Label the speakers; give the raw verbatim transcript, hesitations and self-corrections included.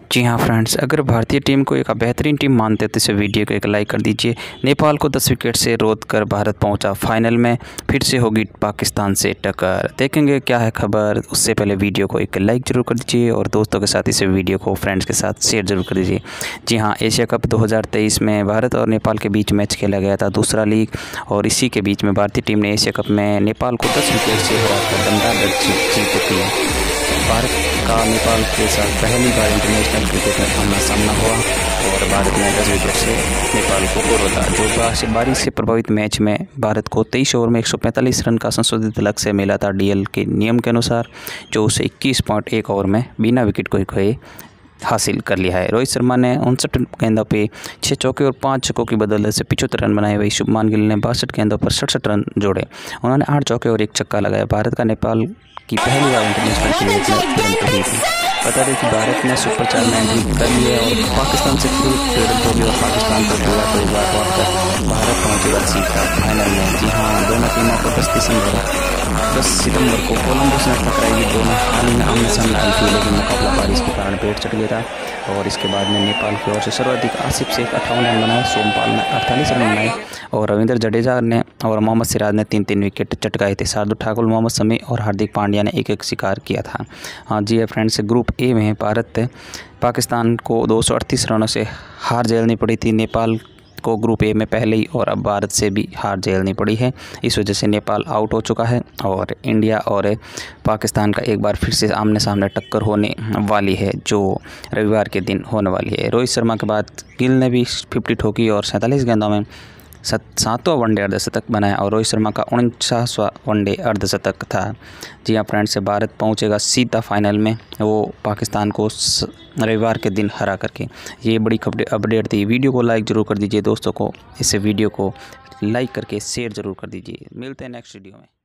Speaker 1: जी हाँ फ्रेंड्स, अगर भारतीय टीम को एक बेहतरीन टीम मानते तो इस वीडियो को एक लाइक कर दीजिए। नेपाल को दस विकेट से रोक कर भारत पहुंचा फाइनल में, फिर से होगी पाकिस्तान से टक्कर। देखेंगे क्या है खबर। उससे पहले वीडियो को एक लाइक जरूर कर दीजिए और दोस्तों के साथ इस वीडियो को फ्रेंड्स के साथ शेयर जरूर कर दीजिए। जी हाँ, एशिया कप दो हज़ार तेईस में भारत और नेपाल के बीच मैच खेला गया था, दूसरा लीग, और इसी के बीच में भारतीय टीम ने एशिया कप में नेपाल को दस विकेट से हराकर दमदार जीत चुकी है। भारत का नेपाल के साथ पहली बार इंटरनेशनल क्रिकेट में आमना सामना हुआ और भारत ने दस विकेट से नेपाल को हरा। जो बारिश से प्रभावित मैच में भारत को तेईस ओवर में एक सौ पैंतालीस रन का संशोधित लक्ष्य मिला था डीएल के नियम के अनुसार, जो उसे इक्कीस पॉइंट एक ओवर में बिना विकेट को खोए हासिल कर लिया है। रोहित शर्मा ने उनसठ गेंदों पे छः चौके और पाँच छक्कों की बदौलत से पिछहत्तर रन बनाए। वही शुभमान गिल ने बासठ गेंदों पर सड़सठ रन जोड़े। उन्होंने आठ चौके और एक छक्का लगाया। भारत का नेपाल की पहली बार इंटरनेशनल क्रिकेट में भिड़ंत हुई थी। बता दें कि भारत ने सुपर चार में एंट्री कर ली है और पाकिस्तान से फिर भिड़ंत होगी और पाकिस्तान को पूरा परिवार वापस भारत पहुंचेगा सीधा फाइनल में। जी हाँ, दोनों टीमों को दस दिसंबर दस सितंबर को कोलंबस में टकराएगी। दोनों हाल में आमने सामने आई थी, लेकिन मुकाबला बारिश के कारण पेट चढ़ गया था। और इसके बाद में नेपाल की ओर से सर्वाधिक आसिफ शेख अट्ठावन रन बनाए, सोमपाल ने अड़तालीस रन बनाए और रविंद्र जडेजा ने और मोहम्मद सिराज ने तीन तीन विकेट चटकाए थे। शार्दुल ठाकुर, मोहम्मद शमी और हार्दिक पांड्या ने एक एक शिकार किया था। हाँ जी है फ्रेंड्स, ग्रुप ए में भारत पाकिस्तान को दो सौ अड़तीस रनों से हार झेलनी पड़ी थी। नेपाल को ग्रुप ए में पहले ही और अब भारत से भी हार झेलनी पड़ी है। इस वजह से नेपाल आउट हो चुका है और इंडिया और पाकिस्तान का एक बार फिर से आमने सामने टक्कर होने वाली है, जो रविवार के दिन होने वाली है। रोहित शर्मा के बाद गिल ने भी फिफ्टी ठोकी और सैंतालीस गेंदों में सत सातवां वनडे अर्धशतक बनाया और रोहित शर्मा का उनचासवां वनडे अर्धशतक था। जी हाँ फ्रेंड्स, भारत पहुंचेगा सीधा फाइनल में, वो पाकिस्तान को रविवार के दिन हरा करके। ये बड़ी अपडेट थी। वीडियो को लाइक ज़रूर कर दीजिए, दोस्तों को इस वीडियो को लाइक करके शेयर ज़रूर कर दीजिए। मिलते हैं नेक्स्ट वीडियो में।